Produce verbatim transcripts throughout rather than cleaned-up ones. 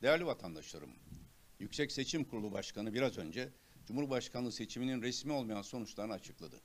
Değerli vatandaşlarım, Yüksek Seçim Kurulu Başkanı biraz önce Cumhurbaşkanlığı seçiminin resmi olmayan sonuçlarını açıkladı.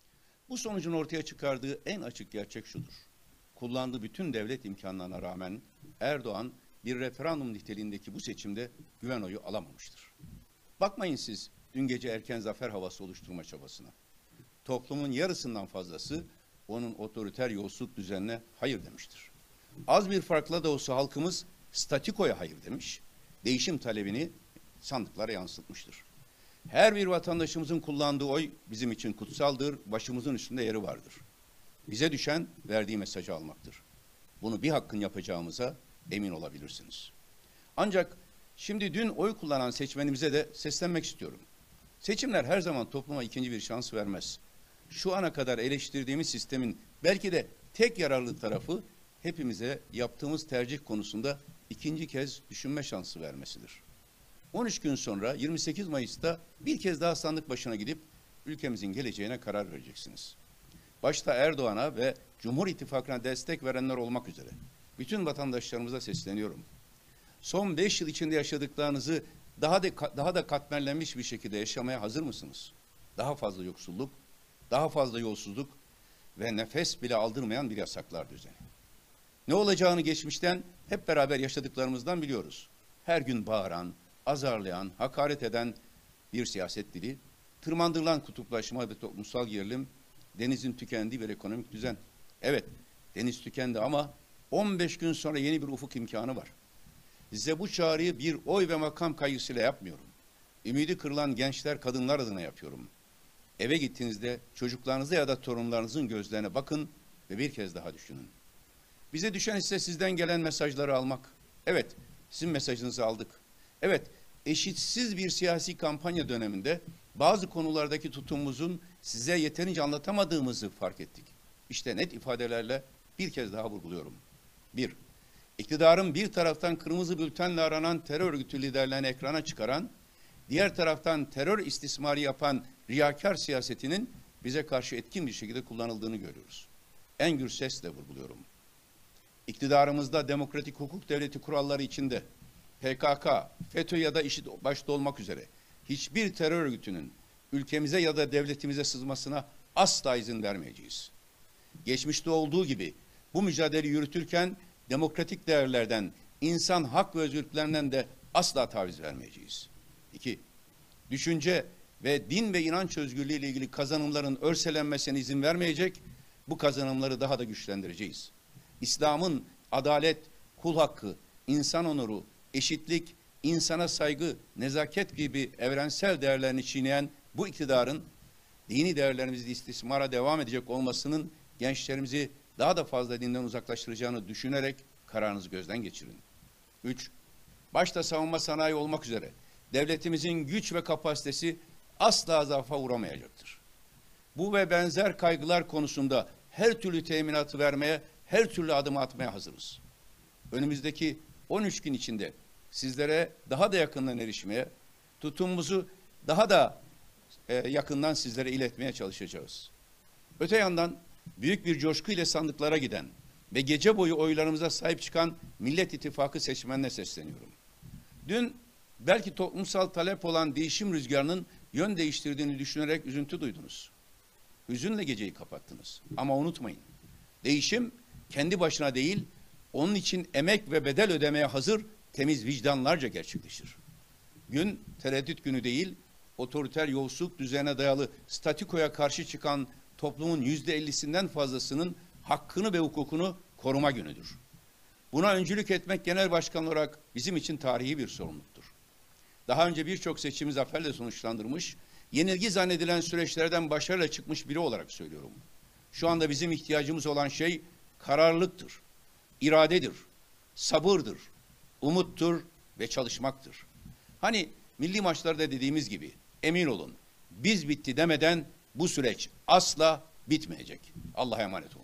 Bu sonucun ortaya çıkardığı en açık gerçek şudur: kullandığı bütün devlet imkanlarına rağmen Erdoğan bir referandum niteliğindeki bu seçimde güven oyu alamamıştır. Bakmayın siz dün gece erken zafer havası oluşturma çabasına. Toplumun yarısından fazlası onun otoriter yolsuzluk düzenine hayır demiştir. Az bir farkla da olsa halkımız statikoya hayır demiş, değişim talebini sandıklara yansıtmıştır. Her bir vatandaşımızın kullandığı oy bizim için kutsaldır, başımızın üstünde yeri vardır. Bize düşen verdiği mesajı almaktır. Bunu bir hakkın yapacağımıza emin olabilirsiniz. Ancak şimdi dün oy kullanan seçmenimize de seslenmek istiyorum. Seçimler her zaman topluma ikinci bir şans vermez. Şu ana kadar eleştirdiğimiz sistemin belki de tek yararlı tarafı hepimize yaptığımız tercih konusunda ikinci kez düşünme şansı vermesidir. on üç gün sonra yirmi sekiz Mayıs'ta bir kez daha sandık başına gidip ülkemizin geleceğine karar vereceksiniz. Başta Erdoğan'a ve Cumhur İttifakı'na destek verenler olmak üzere bütün vatandaşlarımıza sesleniyorum. Son beş yıl içinde yaşadıklarınızı daha da, daha da katmerlenmiş bir şekilde yaşamaya hazır mısınız? Daha fazla yoksulluk, daha fazla yolsuzluk ve nefes bile aldırmayan bir yasaklar düzeni. Ne olacağını geçmişten hep beraber yaşadıklarımızdan biliyoruz. Her gün bağıran, azarlayan, hakaret eden bir siyaset dili, tırmandırılan kutuplaşma ve toplumsal gerilim, denizin tükendiği bir ekonomik düzen. Evet, deniz tükendi ama on beş gün sonra yeni bir ufuk imkanı var. Size bu çağrıyı bir oy ve makam kaygısıyla yapmıyorum. Ümidi kırılan gençler, kadınlar adına yapıyorum. Eve gittiğinizde çocuklarınıza ya da torunlarınızın gözlerine bakın ve bir kez daha düşünün. Bize düşen ise sizden gelen mesajları almak. Evet, sizin mesajınızı aldık. Evet, eşitsiz bir siyasi kampanya döneminde bazı konulardaki tutumumuzun size yeterince anlatamadığımızı fark ettik. İşte net ifadelerle bir kez daha vurguluyorum. Bir, iktidarın bir taraftan kırmızı bültenle aranan terör örgütü liderlerini ekrana çıkaran, diğer taraftan terör istismarı yapan riyakar siyasetinin bize karşı etkin bir şekilde kullanıldığını görüyoruz. En gür sesle vurguluyorum. İktidarımızda demokratik hukuk devleti kuralları içinde P K K, FETÖ ya da IŞİD başta olmak üzere hiçbir terör örgütünün ülkemize ya da devletimize sızmasına asla izin vermeyeceğiz. Geçmişte olduğu gibi bu mücadeleyi yürütürken demokratik değerlerden, insan hak ve özgürlüklerinden de asla taviz vermeyeceğiz. İki, düşünce ve din ve inanç özgürlüğü ile ilgili kazanımların örselenmesine izin vermeyecek, bu kazanımları daha da güçlendireceğiz. İslam'ın adalet, kul hakkı, insan onuru, eşitlik, insana saygı, nezaket gibi evrensel değerlerini çiğneyen bu iktidarın dini değerlerimizi istismara devam edecek olmasının gençlerimizi daha da fazla dinden uzaklaştıracağını düşünerek kararınızı gözden geçirin. Üç, başta savunma sanayi olmak üzere devletimizin güç ve kapasitesi asla zaafa uğramayacaktır. Bu ve benzer kaygılar konusunda her türlü teminatı vermeye, her türlü adımı atmaya hazırız. Önümüzdeki on üç gün içinde sizlere daha da yakından erişmeye, tutumumuzu daha da e, yakından sizlere iletmeye çalışacağız. Öte yandan büyük bir coşku ile sandıklara giden ve gece boyu oylarımıza sahip çıkan Millet İttifakı seçmenine sesleniyorum. Dün belki toplumsal talep olan değişim rüzgarının yön değiştirdiğini düşünerek üzüntü duydunuz. Hüzünle geceyi kapattınız. Ama unutmayın, değişim kendi başına değil, onun için emek ve bedel ödemeye hazır temiz vicdanlarca gerçekleşir. Gün tereddüt günü değil, otoriter yolsuzluk düzenine dayalı statikoya karşı çıkan toplumun yüzde ellisinden fazlasının hakkını ve hukukunu koruma günüdür. Buna öncülük etmek genel başkan olarak bizim için tarihi bir sorumluluktur. Daha önce birçok seçimi zaferle sonuçlandırmış, yenilgi zannedilen süreçlerden başarıyla çıkmış biri olarak söylüyorum. Şu anda bizim ihtiyacımız olan şey kararlılıktır, iradedir, sabırdır, umuttur ve çalışmaktır. Hani milli maçlarda dediğimiz gibi, emin olun, biz bitti demeden bu süreç asla bitmeyecek. Allah'a emanet olun.